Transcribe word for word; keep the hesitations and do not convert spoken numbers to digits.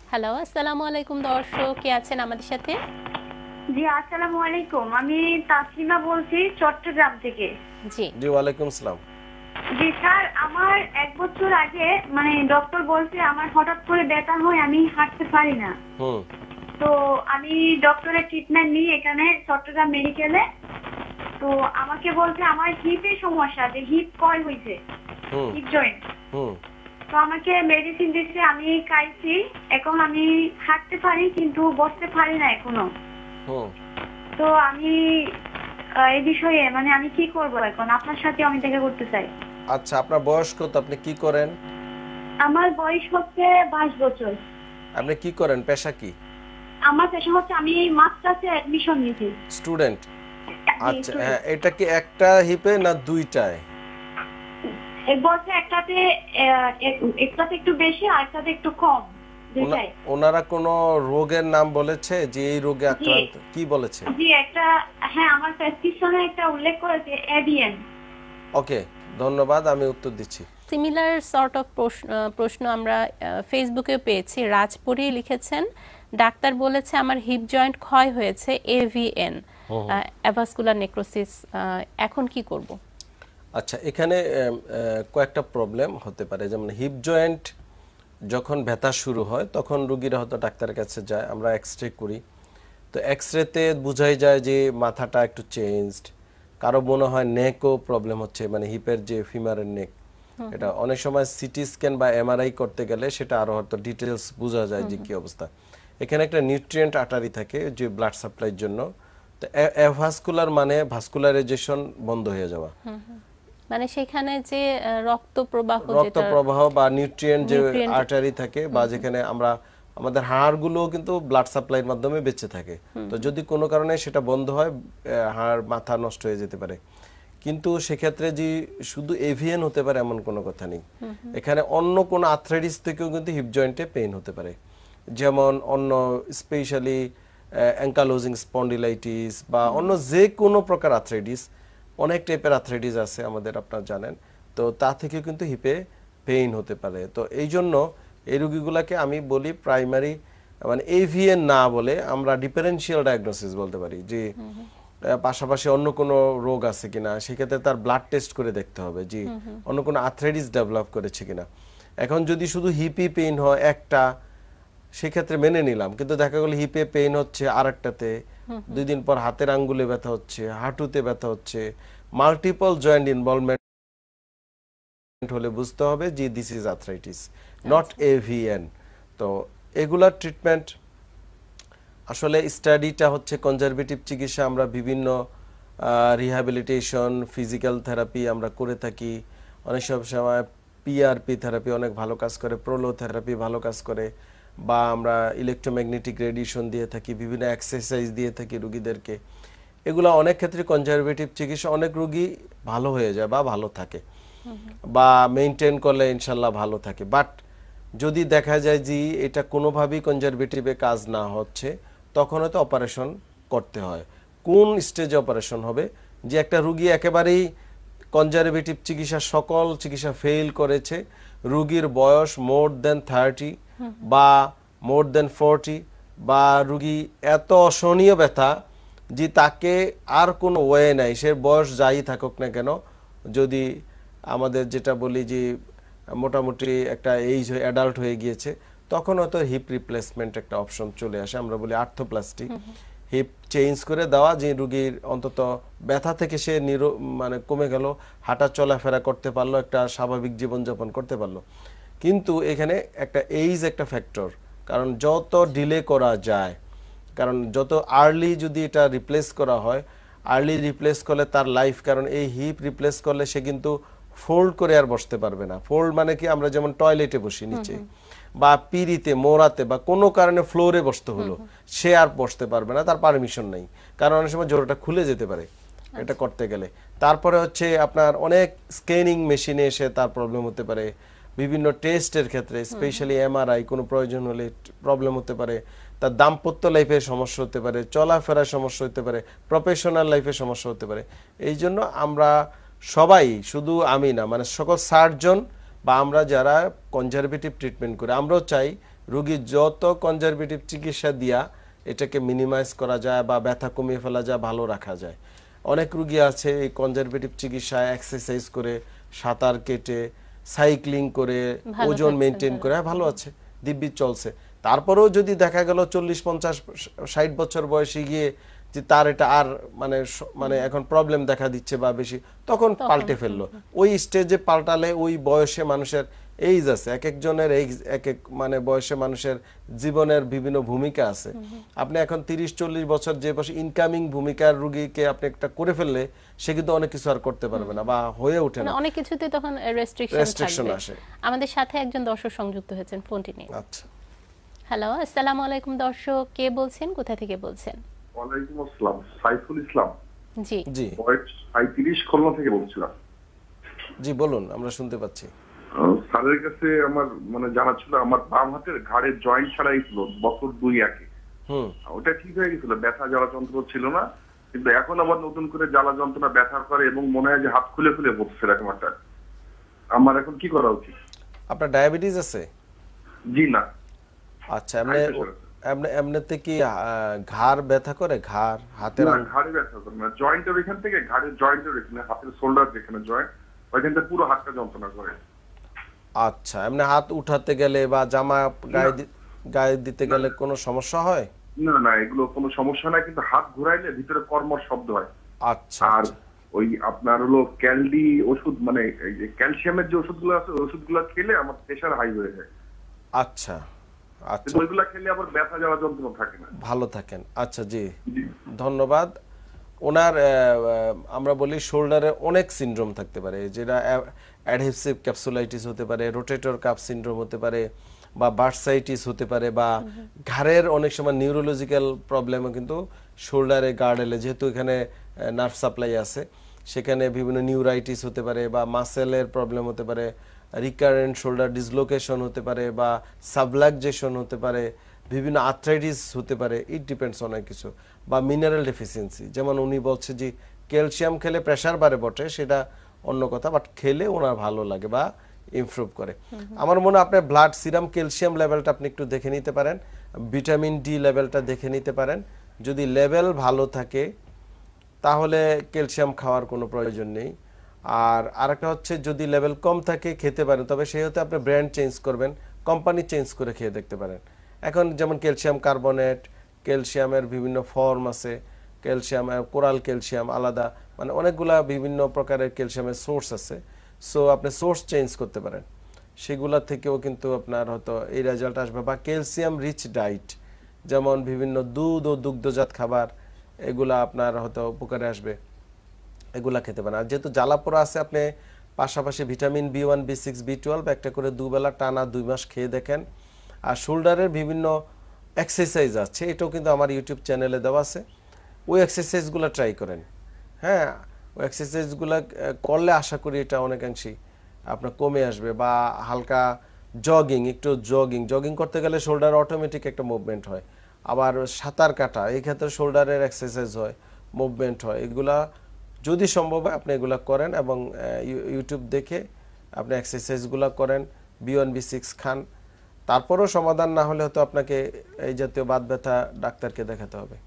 Hello, আসসালামু আলাইকুম দর্শক, কে আছেন আমাদের সাথে? জি আসসালামু আলাইকুম, আমি তাসলিমা বলছি চট্টগ্রাম থেকে। জি জি ওয়ালাইকুম সালাম। জি স্যার, আমার এক বছর আগে মানে ডক্টর বলছে আমার হঠাৎ করে ব্যথা হয়, আমি হাঁটতে পারি না। হুম তো আমি ডক্টরের ট্রিটমেন্ট নিই এখানে চট্টগ্রাম মেডিকেলে। তো আমাকে বলছে আমার হিপে সমস্যা, যে হিপ কয় হয়েছে, হুম হিপ জয়েন্ট। হুম তো আমাকে মেডিসিন দিচ্ছে, আমি খাইছি, এখন আমি হাঁটতে পারি কিন্তু বসতে পারি না এখনো। হুম তো আমি আহ, এই বিষয়ে মানে আমি কি করব এখন, আপনার সাথে আমি দেখা করতে চাই। আচ্ছা, আপনার বয়স কত? আপনি কি করেন? আমার বয়স হচ্ছে বাইশ বছর। আপনি কি করেন? পেশা কি? আমার পেশা হচ্ছে আমি মাস্টার্সে অ্যাডমিশন নিয়েছি। স্টুডেন্ট? জি, আচ্ছা, হ্যাঁ, student। এটা কি একটা হিপে না দুইটায়? এক বছর একটাতে আহ, এক- একটাতে একটু বেশি আর একটাতে একটু কম, ওনা- দুইটাই। ওনারা কোনো রোগের নাম বলেছে যে এই রোগে জি আক্রান্ত? কি বলেছে? জি একটা, হ্যাঁ আমার প্রেসক্রিপশনে একটা উল্লেখ করেছে এভিএন। ওকে, ধন্যবাদ, আমি উত্তর দিচ্ছি। সিমিলার সর্ট অফ প্রশ্ন আমরা ফেসবুকে পেয়েছি। রাজপুরি লিখেছেন, ডাক্তার বলেছে আমার হিপ জয়েন্ট ক্ষয় হয়েছে, এভিএন, অ্যাভাসকুলার নেক্রোসিস, এখন কি করব? আচ্ছা, এখানে আহ, আহ, কয়েকটা প্রবলেম হতে পারে। যেমন হিপ জয়েন্ট যখন ব্যথা শুরু হয় তখন রুগীরা হয়তো ডাক্তারের কাছে যায়, আমরা এক্স রে করি। তো এক্স রেতে বোঝাই যায় যে মাথাটা একটু চেঞ্জড। কারো মনে হয় নেকও প্রবলেম হচ্ছে, মানে হিপের যে ফিমারের নেক, এটা অনেক সময় সিটি স্ক্যান বা এমআরআই করতে গেলে সেটা আরো হয়তো ডিটেলস বোঝা যায় যে কি অবস্থা। এখানে একটা নিউট্রিয়েন্ট আর্টারি থাকে যে ব্লাড সাপ্লাইয়ের জন্য। তো অ্যাভাসকুলার মানে ভাস্কুলারাইজেশন বন্ধ হয়ে যাওয়া, মানে সেখানে যে আহ, রক্ত প্রবাহ, রক্ত যেটা প্রবাহ বা নিউট্রিয়েন্ট যে নিউট্রিয়েন্ট, আর্টারি থাকে, বা যেখানে আমরা আমাদের হাড়গুলো কিন্তু ব্লাড সাপ্লাইয়ের মাধ্যমে বেঁচে থাকে। তো যদি কোনো কারণে সেটা বন্ধ হয়, আহ, হাড় মাথা নষ্ট হয়ে যেতে পারে। কিন্তু সেক্ষেত্রে যে শুধু এভিএন হতে পারে এমন কোনো কথা নেই। এখানে অন্য কোনো আর্থ্রাইটিস থেকেও কিন্তু হিপ জয়েন্টে পেইন হতে পারে। যেমন অন্য স্পেশালি অ্যাঙ্কালোজিং স্পন্ডিলাইটিস বা অন্য যে কোনো প্রকার আর্থ্রাইটিস, অনেক টাইপের আর্থ্রাইটিস আছে আমাদের, আপনারা জানেন। তো তা থেকে কিন্তু হিপে পেইন হতে পারে। তো এই জন্য এই রোগীগুলোকে আমি বলি প্রাইমারি মানে এভিএন না বলে আমরা ডিফারেন্সিয়াল ডায়াগনোসিস বলতে পারি, যে আহ, পাশাপাশি অন্য কোনো রোগ আছে কিনা, সেক্ষেত্রে তার ব্লাড টেস্ট করে দেখতে হবে যে অন্য কোনো আর্থ্রাইটিস ডেভেলপ করেছে কিনা। এখন যদি শুধু হিপি পেইন হয় একটা, সেক্ষেত্রে মেনে নিলাম, কিন্তু দেখা গেল হিপে পেইন হচ্ছে আরেকটাতে, দুই দিন পর হাতের আঙ্গুলে ব্যথা হচ্ছে, হাঁটুতে ব্যথা হচ্ছে, মাল্টিপল জয়েন্ট ইনভলভমেন্ট হলে বুঝতে হবে যে this is arthritis, not AVN. তো এগুলার ট্রিটমেন্ট আসলে স্টাডিটা হচ্ছে কনজারভেটিভ চিকিৎসা। আমরা বিভিন্ন রিহ্যাবিলিটেশন, ফিজিক্যাল থেরাপি আমরা করে থাকি। অনেক সব সময় পিআরপি থেরাপি অনেক ভালো কাজ করে, প্রোলো থেরাপি ভালো কাজ করে, বা আমরা ইলেকট্রোম্যাগনেটিক রেডিয়েশন দিয়ে থাকি, বিভিন্ন এক্সারসাইজ দিয়ে থাকি রুগীদেরকে। এগুলো অনেক ক্ষেত্রে কনজারভেটিভ চিকিৎসা, অনেক রুগী ভালো হয়ে যায় বা ভালো থাকে, বা মেনটেন করলে ইনশাল্লাহ ভালো থাকে। বাট যদি দেখা যায় যে এটা কোনোভাবেই কনজারভেটিভে কাজ না হচ্ছে, তখন হয়তো অপারেশন করতে হয়। কোন স্টেজে অপারেশন হবে? যে একটা রুগী একেবারেই কনজারভেটিভ চিকিৎসা, সকল চিকিৎসা ফেল করেছে, রুগীর বয়স মোর দেন থার্টি বা মোর দেন ফোরটি, বা রুগী এত অসহনীয় ব্যথা যে তাকে আর কোনো ওয়ে নাই, সে বয়স যাই থাকুক না কেন, যদি আমাদের যেটা বলি যে মোটামুটি একটা এইজ অ্যাডাল্ট হয়ে গিয়েছে, তখন হয়তো হিপ রিপ্লেসমেন্ট একটা অপশন চলে আসে, আমরা বলি আর্থোপ্লাস্টি। হিপ চেঞ্জ করে দেওয়া, যে রুগীর অন্তত ব্যথা থেকে সে নিরো মানে কমে গেল, হাঁটা চলাফেরা করতে পারলো, একটা স্বাভাবিক জীবনযাপন করতে পারলো। কিন্তু এখানে একটা এইজ একটা ফ্যাক্টর, কারণ যত ডিলে করা যায়, কারণ যত আর্লি যদি এটা রিপ্লেস করা হয়, আর্লি রিপ্লেস করলে তার লাইফ, কারণ এই হিপ রিপ্লেস করলে সে কিন্তু ফোল্ড করে আর বসতে পারবে না। ফোল্ড মানে কি, আমরা যেমন টয়লেটে বসি নিচে, বা পিড়িতে, মোড়াতে, বা কোনো কারণে ফ্লোরে বসতে হলো, সে আর বসতে পারবে না, তার পারমিশন নেই, কারণ অনেক সময় জোড়াটা খুলে যেতে পারে এটা করতে গেলে। তারপরে হচ্ছে আপনার অনেক স্ক্যানিং মেশিনে এসে তার প্রবলেম হতে পারে, বিভিন্ন টেস্টের ক্ষেত্রে স্পেশালি এমআরআই কোনো প্রয়োজন হলে প্রবলেম হতে পারে, তার দাম্পত্য লাইফে সমস্যা হতে পারে, চলাফেরার সমস্যা হতে পারে, প্রফেশনাল লাইফে সমস্যা হতে পারে। এই জন্য আমরা সবাই, শুধু আমি না, মানে সকল সার্জন বা আমরা যারা কনজারভেটিভ ট্রিটমেন্ট করি, আমরাও চাই রোগী যত কনজারভেটিভ চিকিৎসা দিয়া এটাকে মিনিমাইজ করা যায় বা ব্যথা কমিয়ে ফেলা যায়, ভালো রাখা যায়। অনেক রোগী আছে এই কনজারভেটিভ চিকিৎসায় এক্সারসাইজ করে, সাঁতার কেটে, সাইক্লিং করে, ওজন মেনটেন করে ভালো আছে, দিব্যি চলছে। তারপরেও যদি দেখা গেল চল্লিশ পঞ্চাশ ষাট বছর বয়সে গিয়ে যে তার এটা আর মানে মানে এখন প্রবলেম দেখা দিচ্ছে বা বেশি, তখন পাল্টে ফেললো। ওই স্টেজে পাল্টালে ওই বয়সে মানুষের এইজ আছে, এক একজনের এইজ এক এক মানে বয়সে মানুষের জীবনের বিভিন্ন ভূমিকা আছে। আপনি এখন তিরিশ চল্লিশ বছর যে বয়সে ইনকামিং ভূমিকার রোগীকে আপনি একটা করে ফেললে সে কিন্তু অনেক কিছু আর করতে পারবে না বা হয়ে ওঠে না, অনেক কিছুতে তখন রেস্ট্রিকশন আসে। আমাদের সাথে একজন দর্শক সংযুক্ত হয়েছেন ফোনটি নিয়ে। আচ্ছা, হ্যালো, আসসালামু আলাইকুম দর্শক, কে বলছেন, কোথা থেকে বলছেন? ওয়ালাইকুম আসসালাম, সাইফুল ইসলাম। জি জি বয়স সাঁইত্রিশ, খুলনা থেকে বলছিলাম। জি বলুন, আমরা শুনতে পাচ্ছি। স্যারের কাছে আমার মানে জানা ছিল আমার বাম হাতের ঘাড়ের জয়েন্ট ছাড়াই ছিল বছর দুই আগে। হুম, ওটা ঠিক হয়ে গেছিল, ব্যথা জ্বালা যন্ত্রণা ছিল না, কিন্তু এখন আবার নতুন করে জ্বালা যন্ত্রণা ব্যথা করে এবং মনে হয় যে হাত খুলে খুলে পড়ছে এরকম একটা। আমার এখন কি করা উচিত? আপনার ডায়াবেটিস আছে? জি না। আচ্ছা, এমনি এমনি এমনিতে কি ঘাড় ব্যথা করে? ঘাড় হাতের ঘাড়ে ব্যথা করে না, জয়েন্টের এখান থেকে ঘাড়ের জয়েন্টের এখানে, হাতের শোল্ডার যেখানে জয়েন্ট ওইখানটা পুরো হাতটা যন্ত্রণা করে। আচ্ছা, এমনি হাত উঠাতে গেলে বা জামা গায়ে গায়ে দিতে গেলে কোনো সমস্যা হয়? না না, এগুলো কোনো সমস্যা নাই, কিন্তু হাত ঘুরাইলে ভিতরে কর্মর শব্দ হয়। আচ্ছা, আর ওই আপনার হলো ক্যালডি ওষুধ মানে এই যে ক্যালসিয়ামের যে ওষুধগুলো আছে ওই ওষুধগুলো খেলে আমার প্রেসার হাই হয়ে যায়। আচ্ছা আচ্ছা, ওইগুলো খেলে আবার ব্যথা জ্বালা যন্ত্রণা থাকে না, ভালো থাকেন। আচ্ছা, জি ধন্যবাদ। ওনার আমরা বলি শোল্ডারে অনেক সিনড্রোম থাকতে পারে, যেটা অ্যাডহেসিভ ক্যাপসুলাইটিস হতে পারে, রোটেটর কাফ সিনড্রোম হতে পারে, বা বার্সাইটিস হতে পারে, বা ঘাড়ের অনেক সময় নিউরোলজিক্যাল প্রবলেমও কিন্তু শোল্ডারে গার্ডেলে, যেহেতু এখানে নার্ভ সাপ্লাই আছে, সেখানে বিভিন্ন নিউরাইটিস হতে পারে, বা মাসেলের প্রবলেম হতে পারে, রিকারেন্ট শোল্ডার ডিসলোকেশন হতে পারে, বা সাবলাক্সেশন হতে পারে, বিভিন্ন আর্থ্রাইটিস হতে পারে। ইট ডিপেন্ডস অনেক কিছু, বা মিনারেল ডেফিসিয়েন্সি। যেমন উনি বলছে যে ক্যালসিয়াম খেলে প্রেশার বাড়ে বটে, সেটা অন্য কথা, বাট খেলে ওনার ভালো লাগে বা ইমপ্রুভ করে। আমার মনে হয় আপনার ব্লাড সিরাম ক্যালসিয়াম লেভেলটা আপনি একটু দেখে নিতে পারেন, ভিটামিন ডি লেভেলটা দেখে নিতে পারেন। যদি লেভেল ভালো থাকে তাহলে ক্যালসিয়াম খাওয়ার কোনো প্রয়োজন নেই। আর আরেকটা হচ্ছে যদি লেভেল কম থাকে খেতে পারেন, তবে সেই হতে আপনি ব্র্যান্ড চেঞ্জ করবেন, কোম্পানি চেঞ্জ করে খেয়ে দেখতে পারেন। এখন যেমন ক্যালসিয়াম কার্বনেট, ক্যালসিয়ামের বিভিন্ন ফর্ম আছে, ক্যালসিয়াম কোরাল ক্যালসিয়াম আলাদা, মানে অনেকগুলা বিভিন্ন প্রকারের ক্যালসিয়ামের সোর্স আছে। সো আপনি সোর্স চেঞ্জ করতে পারেন, সেগুলা থেকেও কিন্তু আপনার হয়তো এই রেজাল্ট আসবে। বা ক্যালসিয়াম রিচ ডায়েট, যেমন বিভিন্ন দুধ ও দুগ্ধজাত খাবার, এগুলা আপনার হয়তো উপকারে আসবে, এগুলা খেতে পারেন। আর যেহেতু জ্বালাপোড়া আছে, আপনি পাশাপাশি vitamin B one B six B twelve একটা করে দুবেলা টানা দুই মাস খেয়ে দেখেন। আর শোল্ডারের বিভিন্ন এক্সারসাইজ আছে, এটাও কিন্তু আমার ইউটিউব চ্যানেলে দেওয়া আছে, ওই এক্সারসাইজগুলো ট্রাই করেন। হ্যাঁ, ওই এক্সারসাইজগুলো করলে আশা করি এটা অনেকাংশেই আপনার কমে আসবে। বা হালকা জগিং, একটু জগিং জগিং করতে গেলে শোল্ডার অটোমেটিক একটা মুভমেন্ট হয়। আবার সাঁতার কাটা, এই ক্ষেত্রে শোল্ডারের এক্সারসাইজ হয়, মুভমেন্ট হয়। এগুলা যদি সম্ভব হয় আপনি এগুলা করেন, এবং ইউটিউব দেখে আপনি এক্সারসাইজগুলো করেন, বি ওয়ান বি সিক্স খান। তারপরেও সমাধান না হলে হয়তো আপনাকে এই জাতীয় বাত ব্যথা ডাক্তারকে দেখাতে হবে।